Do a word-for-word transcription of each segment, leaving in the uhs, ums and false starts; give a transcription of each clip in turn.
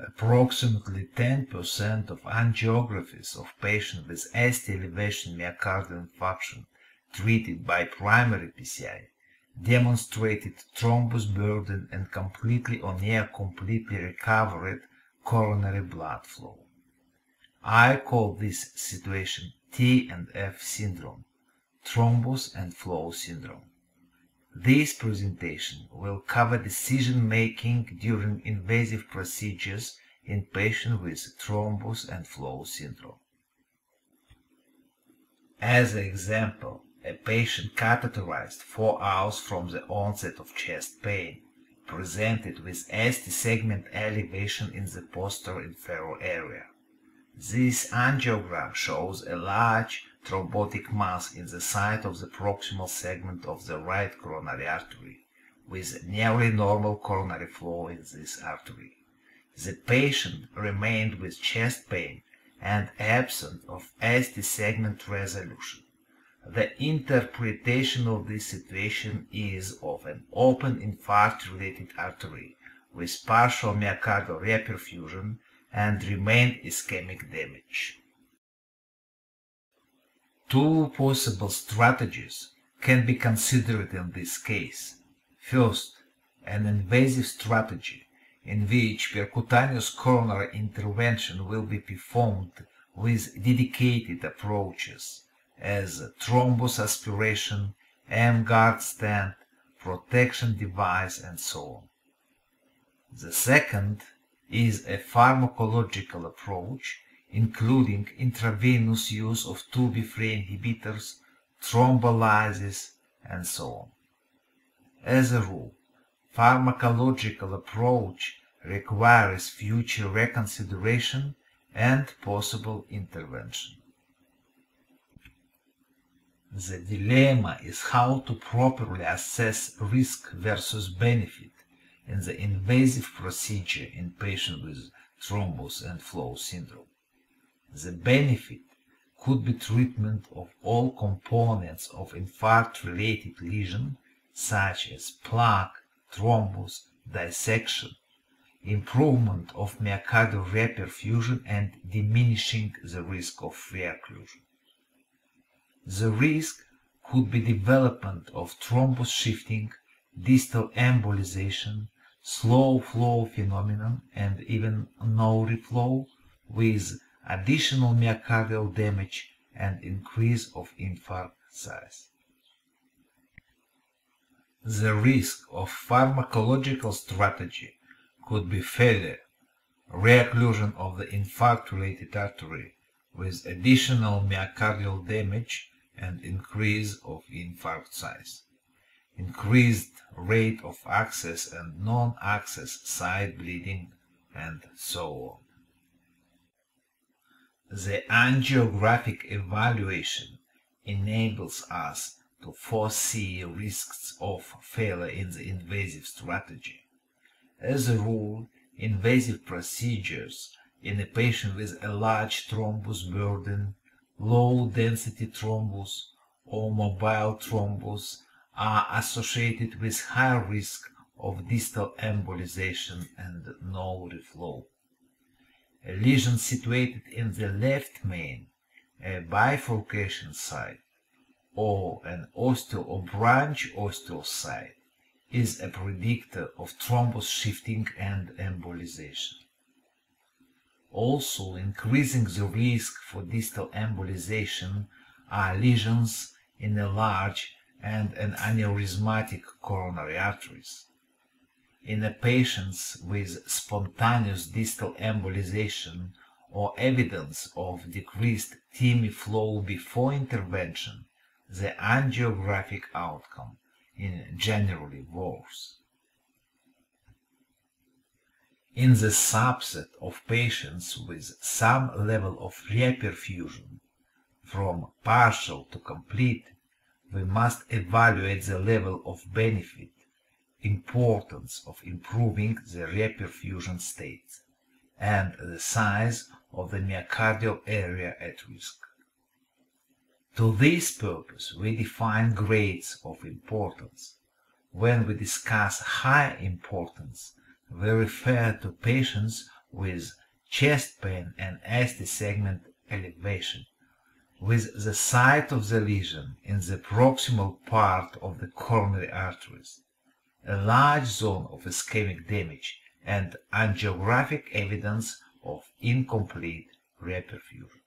Approximately ten percent of angiographies of patients with S T elevation myocardial infarction treated by primary P C I demonstrated thrombus burden and completely or near completely recovered coronary blood flow. I call this situation T and F syndrome, thrombus and flow syndrome. This presentation will cover decision-making during invasive procedures in patients with thrombus and flow syndrome. As an example, a patient catheterized four hours from the onset of chest pain presented with S T segment elevation in the posterior inferior area. This angiogram shows a large thrombotic mass in the site of the proximal segment of the right coronary artery, with nearly normal coronary flow in this artery. The patient remained with chest pain and absent of S T segment resolution. The interpretation of this situation is of an open infarct-related artery with partial myocardial reperfusion and remained ischemic damage. Two possible strategies can be considered in this case. First, an invasive strategy in which percutaneous coronary intervention will be performed with dedicated approaches as thrombus aspiration, M-guard stent, protection device, and so on. The second is a pharmacological approach, including intravenous use of two B three inhibitors, thrombolysis, and so on. As a rule, pharmacological approach requires future reconsideration and possible intervention. The dilemma is how to properly assess risk versus benefit in the invasive procedure in patients with thrombus and flow syndrome. The benefit could be treatment of all components of infarct-related lesion, such as plaque, thrombus, dissection, improvement of myocardial reperfusion, and diminishing the risk of reocclusion. The risk could be development of thrombus shifting, distal embolization, slow flow phenomenon, and even no reflow, with additional myocardial damage and increase of infarct size. The risk of pharmacological strategy could be failure, reocclusion of the infarct-related artery with additional myocardial damage and increase of infarct size, increased rate of access and non-access side bleeding, and so on. The angiographic evaluation enables us to foresee risks of failure in the invasive strategy. As a rule, invasive procedures in a patient with a large thrombus burden, low-density thrombus, or mobile thrombus are associated with high risk of distal embolization and no reflow. A lesion situated in the left main, a bifurcation site, or an osteo or branch osteocyte is a predictor of thrombus shifting and embolization. Also increasing the risk for distal embolization are lesions in the large and an aneurysmatic coronary arteries. In the patients with spontaneous distal embolization or evidence of decreased T I M I flow before intervention, the angiographic outcome is generally worse. In the subset of patients with some level of reperfusion, from partial to complete, we must evaluate the level of benefit, importance of improving the reperfusion state, and the size of the myocardial area at risk. To this purpose, we define grades of importance. When we discuss high importance, we refer to patients with chest pain and S T segment elevation, with the site of the lesion in the proximal part of the coronary arteries, a large zone of ischemic damage, and angiographic evidence of incomplete reperfusion.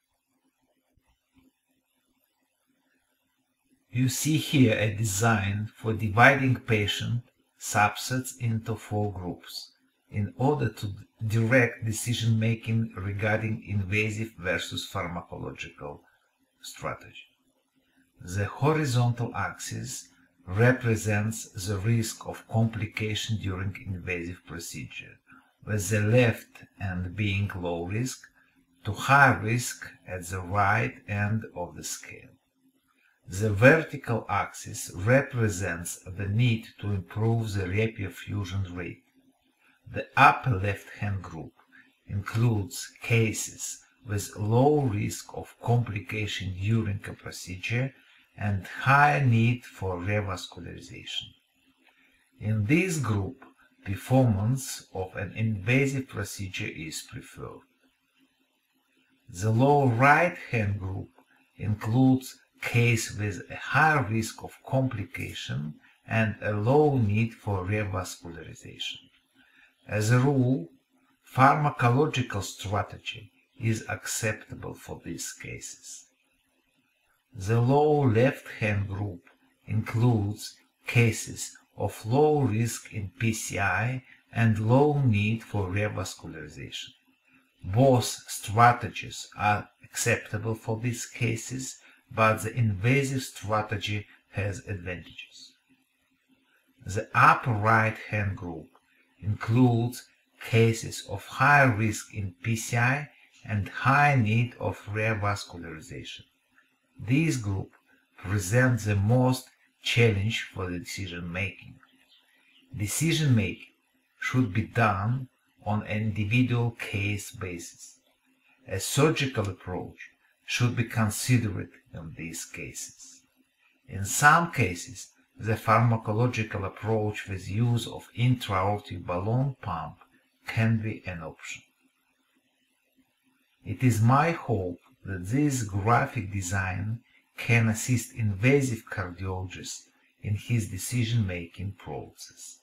You see here a design for dividing patient subsets into four groups in order to direct decision-making regarding invasive versus pharmacological strategy. The horizontal axis represents the risk of complication during invasive procedure, with the left end being low risk to high risk at the right end of the scale. The vertical axis represents the need to improve the reperfusion rate. The upper left-hand group includes cases with low risk of complication during a procedure and high need for revascularization. In this group, performance of an invasive procedure is preferred. The lower right-hand group includes case with a high risk of complication and a low need for revascularization. As a rule, pharmacological strategy is acceptable for these cases. The low left-hand group includes cases of low risk in P C I and low need for revascularization. Both strategies are acceptable for these cases, but the invasive strategy has advantages. The upper right-hand group includes cases of high risk in P C I and high need of revascularization. This group presents the most challenge for the decision-making. Decision-making should be done on an individual case basis. A surgical approach should be considered in these cases. In some cases, the pharmacological approach with use of intra-aortic balloon pump can be an option. It is my hope that this graphic design can assist invasive cardiologists in his decision-making process.